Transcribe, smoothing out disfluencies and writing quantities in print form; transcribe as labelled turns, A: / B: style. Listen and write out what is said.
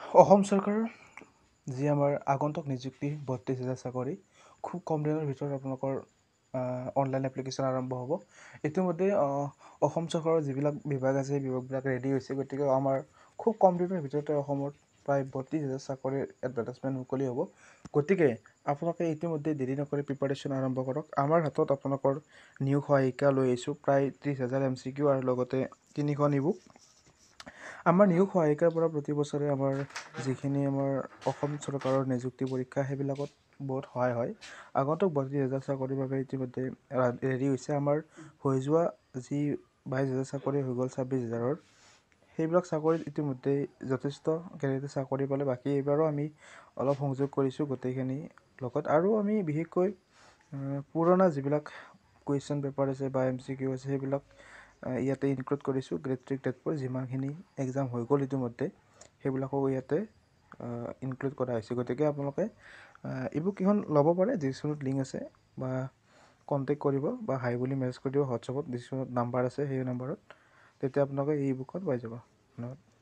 A: অসম চৰকাৰৰ যি আমাৰ আগন্তুক নিযুক্তি ৩২,০০০ চাকৰি খুব কম দিনৰ ভিতৰত আপোনালোকৰ অনলাইন এপ্লিকেশ্যন আৰম্ভ হ'ব। ইতিমধ্যে অসম চৰকাৰৰ যিবিলাক বিভাগ আছে সেই বিভাগবিলাক ৰেডি হৈছে। গতিকে আমাৰ খুব কম দিনৰ ভিতৰতে অসমত প্ৰায় ৩২,০০০ চাকৰিৰ এডভাৰটাইজমেণ্ট মুকলি হ'ব। গতিকে আপোনালোকে ইতিমধ্যে দেৰি নকৰি প্ৰিপাৰেশ্যন আৰম্ভ কৰক। আমাৰ হাতত আপোনালোকৰ নিয়োগ সহায়িকা লৈ আহিছোঁ প্ৰায় 30,000 MCQ আৰু লগতে 3খন ইবুক। আমাৰ নিয়োগ সহায়িকাৰ পৰা প্ৰতি বছৰে আমাৰ যিখিনি আমাৰ অসম চৰকাৰৰ নিযুক্তি পৰীক্ষা সেইবিলাকত বহুত সহায় হয়। আগন্তুক ৩২,০০০ চাকৰিৰ বাবে ইতিমধ্যে ৰেডি হৈছে। আমাৰ হৈ যোৱা যি 22,000 চাকৰি হৈ গ'ল 26,000-ৰ, সেইবিলাক চাকৰিত ইতিমধ্যে যথেষ্ট কেণ্ডিডেটে চাকৰি পালে। বাকী এইবাৰো আমি অলপ সংযোগ কৰিছোঁ গোটেইখিনি লগত, আৰু আমি বিশেষকৈ পুৰণা যিবিলাক কুৱেশ্যন পেপাৰ আছে বা MCQ আছে সেইবিলাক ইয়াতে ইনক্লুড কৰিছোঁ। গ্ৰেড 3 গ্ৰেড 4 যিমানখিনি এক্সাম হৈ গ'ল ইতিমধ্যে সেইবিলাকো ইয়াতে ইনক্লুড কৰা হৈছে। গতিকে আপোনালোকে ইবুককেইখন ল'ব পাৰে। ডিছক্ৰিপশ্যনত লিংক আছে বা কণ্টেক্ট কৰিব বা হাই বুলি মেছেজ কৰি দিব হোৱাটছআপত। ডিছক্ৰিপশ্যনত নাম্বাৰ আছে, সেই নাম্বাৰত তেতিয়া আপোনালোকে এই ইবুকখন পাই যাব। ধন্যবাদ।